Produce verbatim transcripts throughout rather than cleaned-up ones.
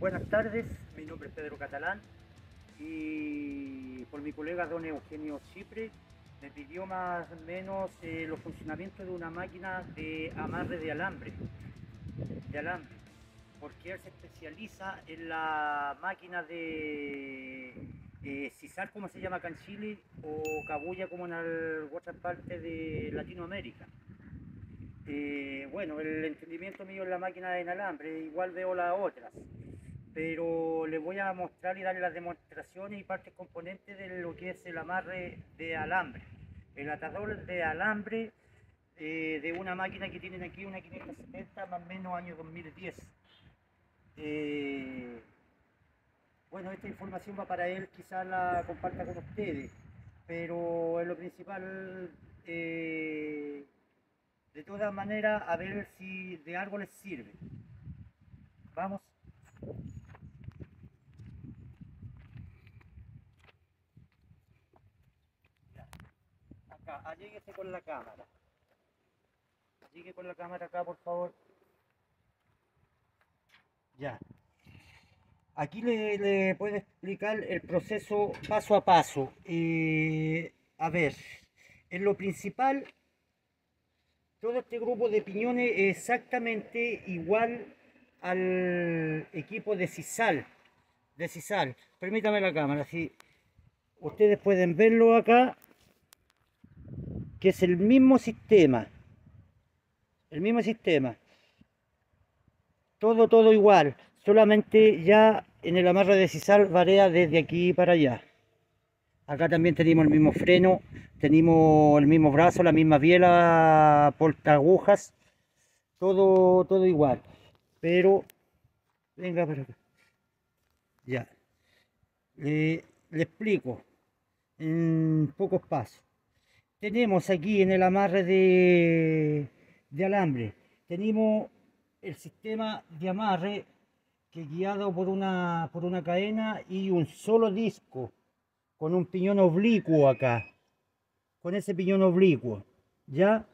Buenas tardes, mi nombre es Pedro Catalán y por mi colega don Eugenio Chipre me pidió más o menos eh, los funcionamientos de una máquina de amarre de alambre, de alambre, porque él se especializa en la máquina de eh, sisal, como se llama acá en Chile, o cabulla como en otras partes de Latinoamérica. Eh, bueno, el entendimiento mío en la máquina de alambre, igual veo las otras, pero les voy a mostrar y darle las demostraciones y partes componentes de lo que es el amarre de alambre, el atador de alambre eh, de una máquina que tienen aquí, una quinientos setenta, más o menos año dos mil diez. Eh, bueno, esta información va para él, quizás la comparta con ustedes, pero en lo principal, eh, de todas maneras, a ver si de algo les sirve. Vamos. Acá, alléguese con la cámara. Llegue con la cámara acá, por favor. Ya. Aquí le, le puedo explicar el proceso paso a paso. Eh, a ver, en lo principal, todo este grupo de piñones es exactamente igual al equipo de sisal. De sisal. Permítame la cámara, si ustedes pueden verlo acá, que es el mismo sistema. El mismo sistema. Todo, todo igual. Solamente ya en el amarre de sisal varía desde aquí para allá. Acá también tenemos el mismo freno, tenemos el mismo brazo, la misma biela, porta agujas, todo, todo igual. Pero, venga para acá. Ya. Le, le explico en pocos pasos. Tenemos aquí en el amarre de, de alambre, tenemos el sistema de amarre que guiado por una, por una cadena y un solo disco con un piñón oblicuo acá, con ese piñón oblicuo. Ya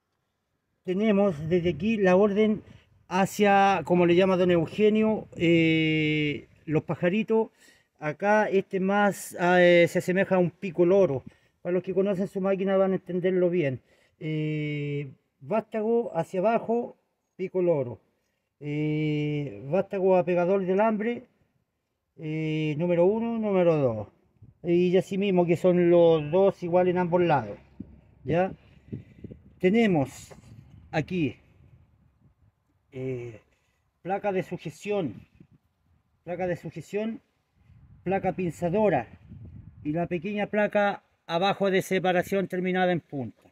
tenemos desde aquí la orden hacia, como le llama don Eugenio, eh, los pajaritos. Acá este más eh, se asemeja a un pico loro. Para los que conocen su máquina van a entenderlo bien. Eh, vástago hacia abajo, pico loro. Eh, vástago a pegador de alambre, eh, número uno, número dos. Y así mismo que son los dos igual en ambos lados. ¿Ya? Tenemos aquí eh, placa de sujeción, placa de sujeción, placa pinzadora y la pequeña placa abajo de separación terminada en punta.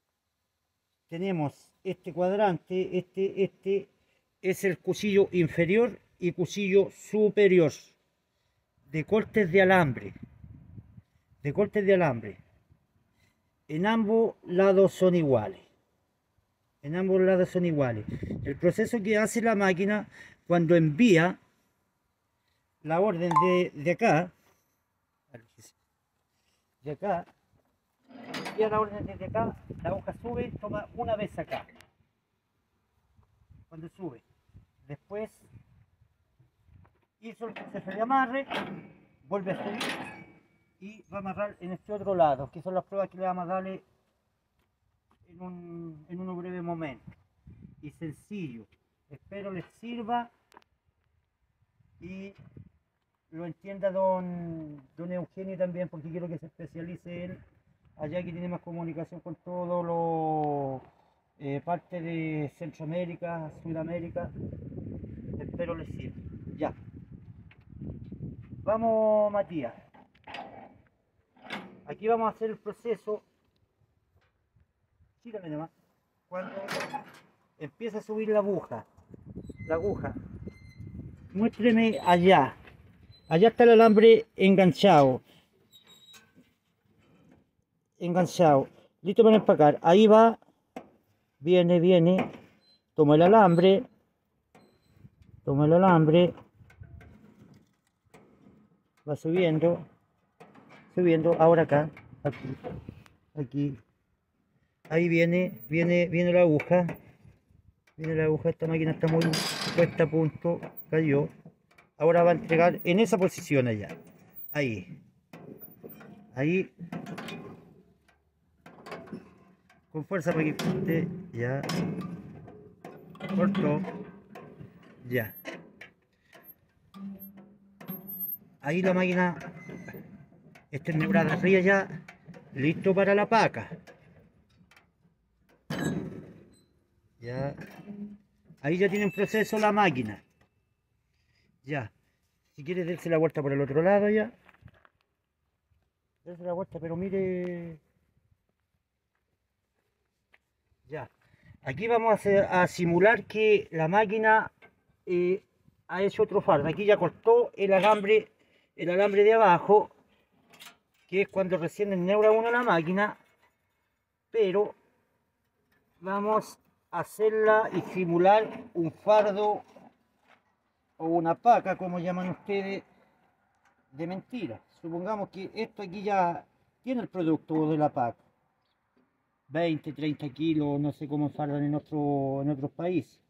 Tenemos este cuadrante, este, este es el cuchillo inferior y cuchillo superior de cortes de alambre, de cortes de alambre. En ambos lados son iguales. En ambos lados son iguales. El proceso que hace la máquina cuando envía la orden de, de acá, de acá, envía la orden desde acá, la hoja sube, toma una vez acá. Cuando sube. Después hizo el proceso de amarre, vuelve a subir y va a amarrar en este otro lado, que son las pruebas que le vamos a darle en un, en un breve momento. Y sencillo. Espero les sirva y lo entienda don, don Eugenio también, porque quiero que se especialice él allá, que tiene más comunicación con todo lo eh, parte de Centroamérica, Sudamérica. Espero les sirva. Ya. Vamos, Matías. Aquí vamos a hacer el proceso. Síganme nomás. Cuando empieza a subir la aguja, la aguja, muéstreme allá. Allá está el alambre enganchado. Enganchado. Listo para empacar. Ahí va. Viene, viene. Toma el alambre. Toma el alambre. Va subiendo. Subiendo. Ahora acá. Aquí. Aquí. Ahí viene. Viene, viene la aguja. Viene la aguja. Esta máquina está muy puesta a punto. Cayó. ahora va a entregar en esa posición allá. Ahí. Ahí. Con fuerza para que corte. Ya. Corto. Ya. Ahí la máquina está ennegrada arriba ya. Listo para la paca. Ya. Ahí ya tiene en proceso la máquina. Ya. Si quieres darse la vuelta por el otro lado ya. Darse la vuelta, pero mire. Ya. Aquí vamos a, hacer, a simular que la máquina eh, ha hecho otro fardo. Aquí ya cortó el alambre, el alambre de abajo, que es cuando recién enneura uno la máquina. Pero vamos a hacerla y simular un fardo o una paca, como llaman ustedes, de mentira. Supongamos que esto aquí ya tiene el producto de la paca. veinte, treinta kilos, no sé cómo fardan en, otro, en otros países.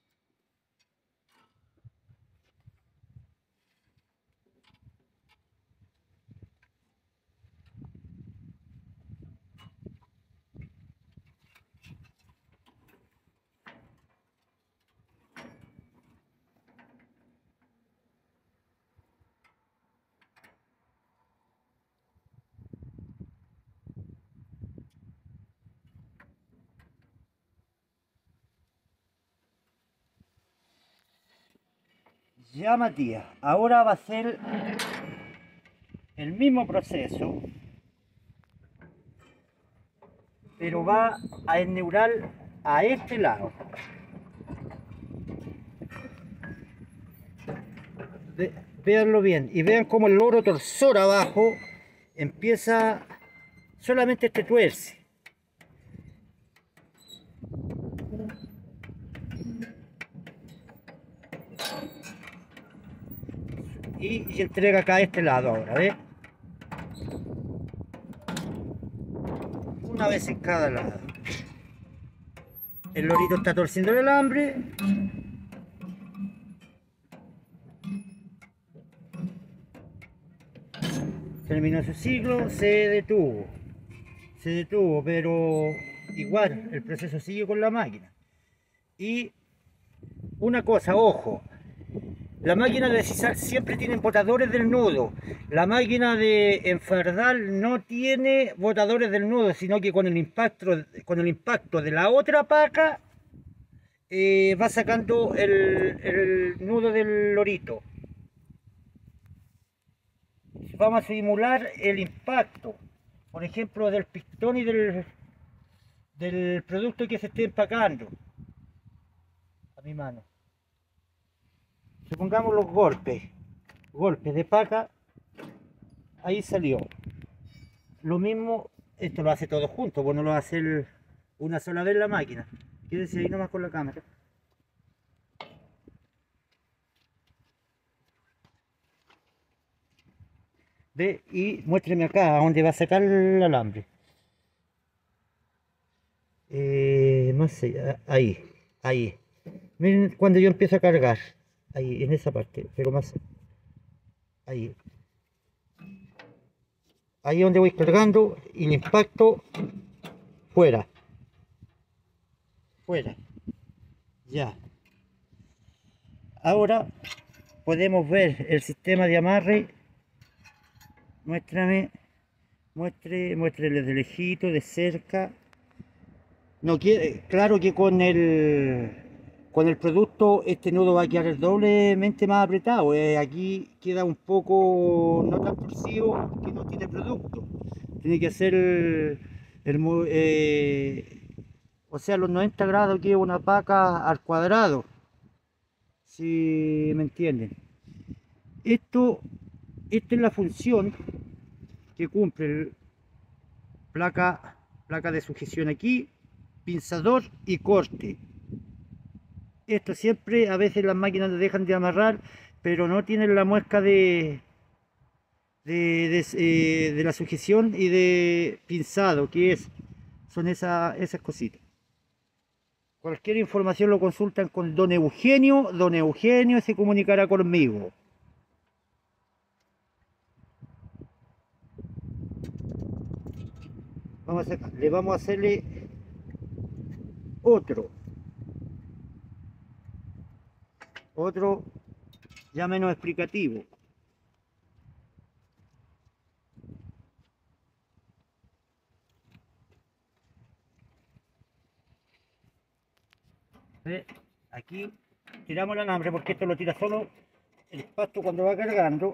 Ya Matías, ahora va a ser el mismo proceso, pero va a enneurar a este lado. Ve, véanlo bien y vean cómo el loro torsor abajo empieza, solamente este tuerce. Y, y entrega acá a este lado ahora, ¿ves? Una vez en cada lado. El lorito está torciendo el alambre. Terminó su ciclo, se detuvo. Se detuvo, pero igual el proceso sigue con la máquina. Y una cosa, ojo. La máquina de decisar siempre tiene botadores del nudo. La máquina de enfardar no tiene botadores del nudo, sino que con el impacto, con el impacto de la otra paca eh, va sacando el, el nudo del lorito. Vamos a simular el impacto, por ejemplo, del pistón y del, del producto que se esté empacando. A mi mano. Supongamos los golpes, golpes de paca, ahí salió. Lo mismo, esto lo hace todo junto, pues no lo va a hacer una sola vez la máquina. Quédese ahí nomás con la cámara. Ve y muéstreme acá, a dónde va a sacar el alambre. Eh, más allá, ahí, ahí. Miren cuando yo empiezo a cargar. Ahí, en esa parte, pero más ahí. Ahí donde voy cargando y el impacto fuera. Fuera. Ya. Ahora podemos ver el sistema de amarre. Muéstrame. Muestre, muéstrele de lejito, de cerca. No quiere, claro que con el con el producto este nudo va a quedar doblemente más apretado. Eh, aquí queda un poco no tan torcido porque no tiene producto. Tiene que hacer el, el eh, o sea, los noventa grados, que es una paca al cuadrado, si me entienden. Esto, esta es la función que cumple el placa, placa de sujeción aquí, pinzador y corte. Esto siempre, a veces las máquinas dejan de amarrar, pero no tienen la muesca de, de, de, eh, de la sujeción y de pinzado, que es, son esa, esas cositas. Cualquier información lo consultan con don Eugenio, don Eugenio se comunicará conmigo. Vamos a sacar, le vamos a hacerle otro, otro ya menos explicativo. ¿Ve? Aquí tiramos el alambre porque esto lo tira solo el pasto cuando va cargando.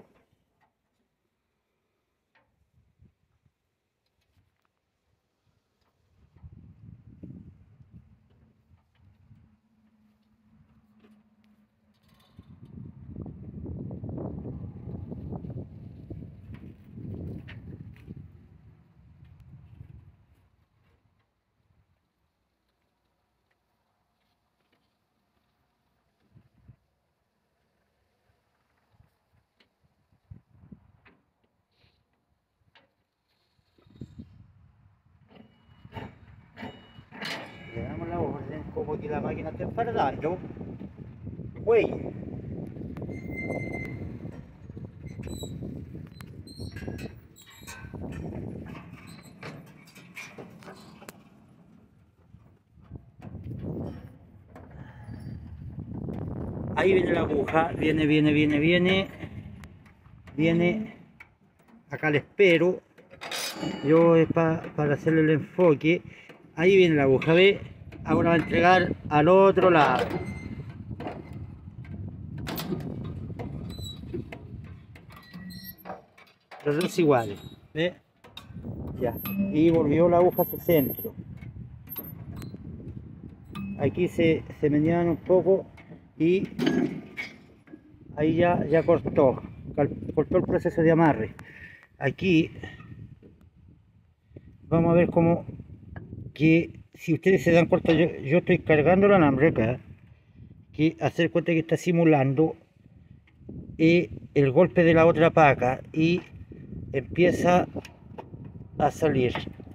Le damos la orden como que la máquina está enfardando. Güey. Ahí viene la aguja, viene, viene, viene, viene, viene, acá le espero, yo es pa, para hacerle el enfoque, ahí viene la aguja, ve, ahora va a entregar al otro lado. Los dos iguales, ve, ya, y volvió la aguja a su centro. Aquí se, se meneaban un poco y ahí ya, ya cortó, cortó el proceso de amarre. Aquí vamos a ver cómo, que si ustedes se dan cuenta, yo, yo estoy cargando el alambre acá, que hacer cuenta que está simulando eh, el golpe de la otra paca y empieza a salir,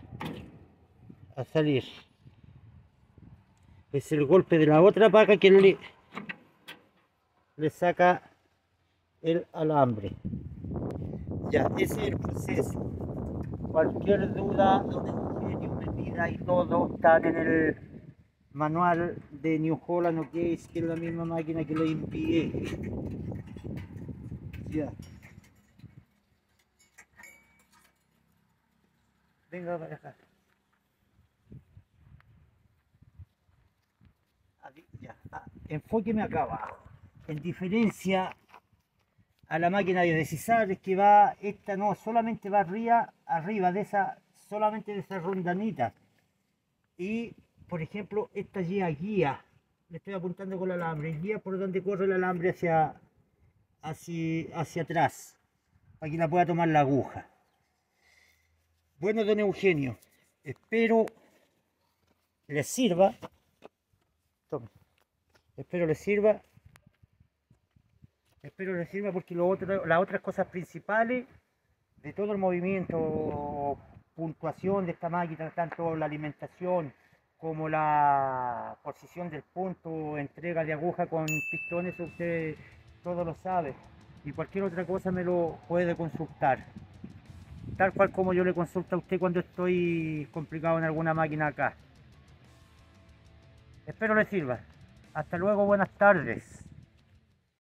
a salir. Es el golpe de la otra paca que le, le saca el alambre. Ya, ese es el proceso. Cualquier duda, New medida y todo están en el manual de New Holland O Case, que es la misma máquina que le envié. Ya. Venga para acá. Ya. Ah, enfóqueme acá abajo. En diferencia a la máquina de decisar, es que va, esta no, solamente va arriba, arriba de esa, solamente de esa rondanita. Y, por ejemplo, esta guía guía, le estoy apuntando con el alambre, guía por donde corre el alambre hacia, hacia, hacia atrás, para que la pueda tomar la aguja. Bueno, don Eugenio, espero les sirva. Tome. Espero les sirva. Espero les sirva porque lo otro, las otras cosas principales de todo el movimiento, puntuación de esta máquina, tanto la alimentación como la posición del punto, entrega de aguja con pistones, usted todo lo sabe. Y cualquier otra cosa me lo puede consultar. Tal cual como yo le consulto a usted cuando estoy complicado en alguna máquina acá. Espero les sirva. Hasta luego, buenas tardes.